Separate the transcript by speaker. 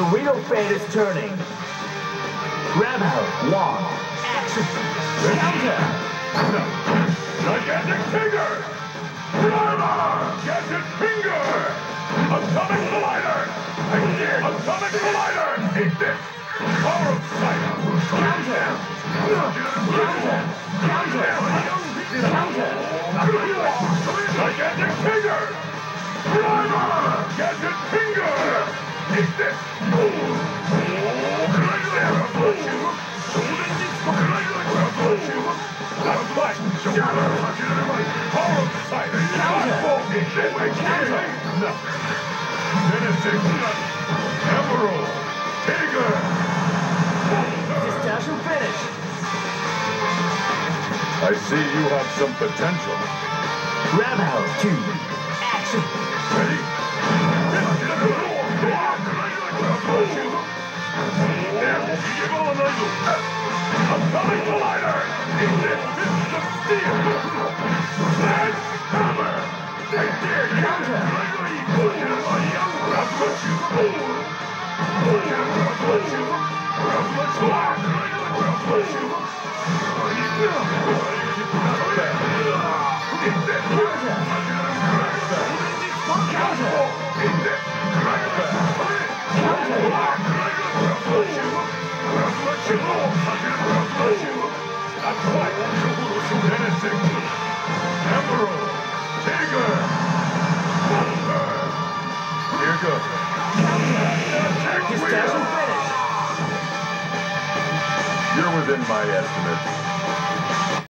Speaker 1: The real fate is turning. Grab her, long, action, counter!
Speaker 2: Gigantic finger! Driver! Gadget finger! Atomic collider! Atomic collider! Eat this! Power of sight!
Speaker 1: Counter! Counter! Counter!
Speaker 2: Gigantic finger! Driver! Gadget finger! Eat this! That's right! Power of sight! Counter! Menacing! Emerald! Tiger!
Speaker 1: This dash will finish.
Speaker 2: I see you have some potential.
Speaker 1: Grab her, 2, action!
Speaker 2: Ready? Atomic collider! Fist of steel! Sledge hammer! I dare you!
Speaker 1: Counter!
Speaker 2: Menacing! Emerald! Tiger! Here goes.
Speaker 1: This dash will finish.
Speaker 2: You're within my estimates.